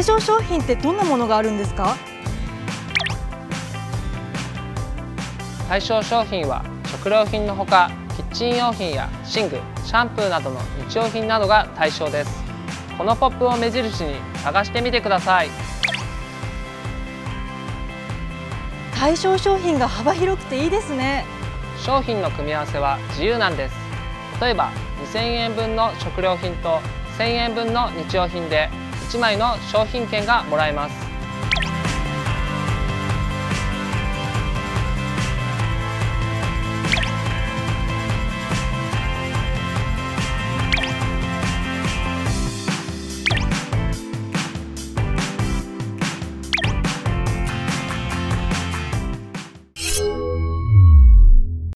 象商品ってどんなものがあるんですか？ 対象商品は食料品のほか、キッチン用品や寝具、シャンプーなどの日用品などが対象です。このポップを目印に探してみてください。 対象商品が幅広くていいですね。 商品の組み合わせは自由なんです。例えば2000円分の食料品と1000円分の日用品で1枚の商品券がもらえます。